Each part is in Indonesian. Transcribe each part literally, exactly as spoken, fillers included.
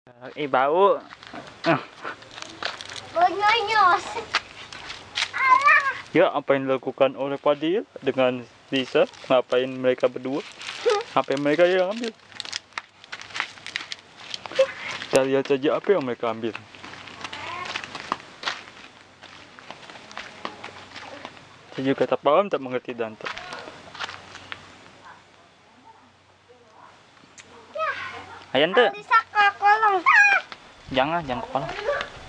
Eh bau. Bonyos. Ya, apa yang dilakukan oleh Fadil dengan Lisa? Ngapain mereka berdua? Apa yang mereka yang ambil? Kita lihat saja apa yang mereka ambil. Saya juga tak paham, tak mengerti dan tak. Ayan tuh. Bisa ke kolong. Jangan, jangan ke kolong.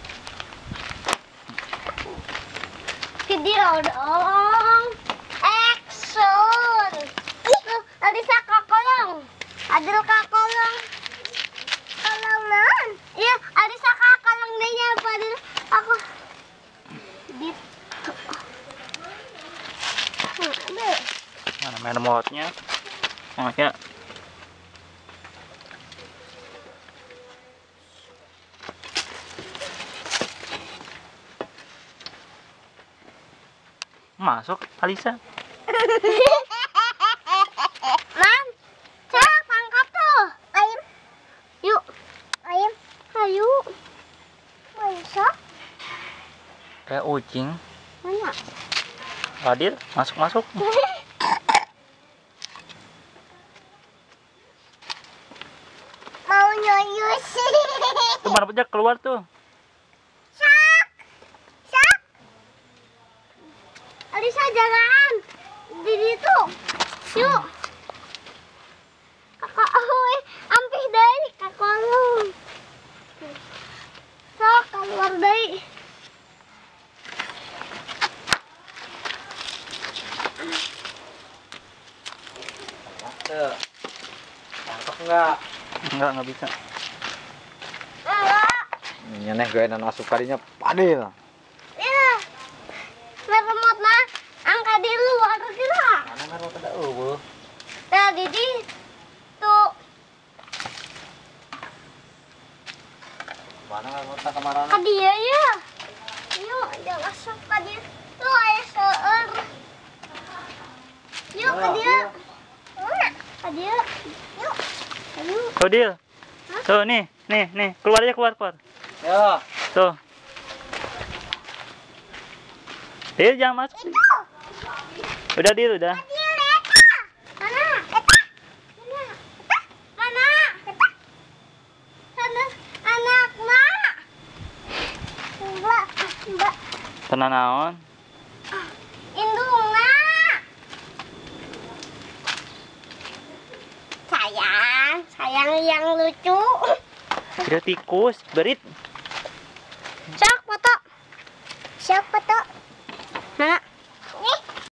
Video dong. Action. Tuh, Alisa ke kolong. Adil ke kolong. Kolongan. Iya, Alisa ke kolong deh ya, Fadil. Aku gitu. Nah, Mana main remote-nya? Makanya masuk Alisa. Mam, cak tangkap tuh. Ayam. Yuk. Ayam. Ayo. Masuk. Kayak kucing. Mana? Fadil, masuk-masuk. Mau nyoyus. Tuh mana pejak keluar tuh. Sak. Sak. Alisa jangan. Di situ. Yuk. Kakak oi, ampih deui ka kolong. Sok keluar deui. Tuh. Tangkap enggak? Enggak, enggak bisa. Enggak. Nyeneh gaenan asup kadinya Fadil. Ya. Remote mah angka di luar kira. Mana ngaruh kada eueuh. Nah, di tuh. Mana ngaruh ta kamarana? Ka dia ya. Yuk, jangan asup ka dia. Tuh aya seueur. Yuk ka dia. Ka dia. Yuk. Ayo. Fadil. Tuh nih, nih, nih, keluar aja keluar keluar. Ya. Tuh. Dil jangan masuk. Udah Dil, udah. Dia eta. Mana? Eta. Mana? Eta. Mana? Eta. Sana anak mak. Mbak, mbak. Tenang naon. Indungna. Sayang, sayang yang lucu. Tidak tikus, berit. Cak, foto.